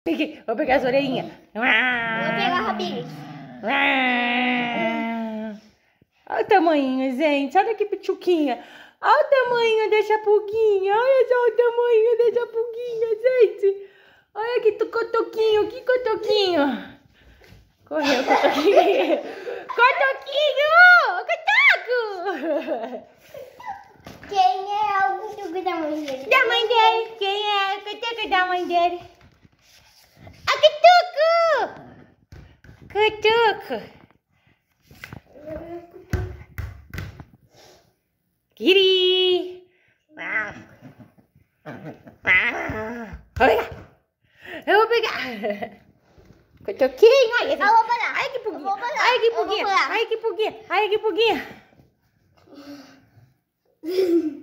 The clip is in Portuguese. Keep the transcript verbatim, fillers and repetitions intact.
Vou pegar as orelhinhas. Vou pegar a rabinha. Olha o tamanho, gente. Olha que pichuquinha. Olha o tamanho dessa pulguinha. Olha só o tamanho dessa pulguinha, gente. Olha que cotoquinho, que cotoquinho. Correu, cotoquinho. Cotoquinho! Cotoco! Quem é o cotoco da mãe dele? Da mãe dele. Quem é o cotoco da mãe dele? A cotoco! Cotoco! Kiri! Olha! Eu vou pegar! Cotoquinho! Olha! Eu vou parar! Ai, que puguinha! Eu vou parar. Ai, que Eu vou puguinha! parar. Ai, que puguinha! Ai, que puguinha!